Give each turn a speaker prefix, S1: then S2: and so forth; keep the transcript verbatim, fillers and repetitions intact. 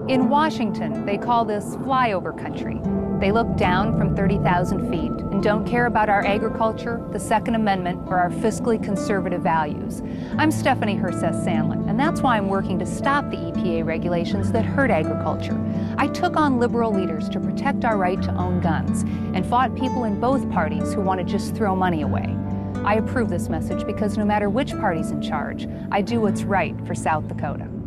S1: In Washington, they call this Flyover Country. They look down from thirty thousand feet and don't care about our agriculture, the Second Amendment, or our fiscally conservative values. I'm Stephanie Herseth-Sandlin, and that's why I'm working to stop the E P A regulations that hurt agriculture. I took on liberal leaders to protect our right to own guns and fought people in both parties who want to just throw money away. I approve this message because no matter which party's in charge, I do what's right for South Dakota.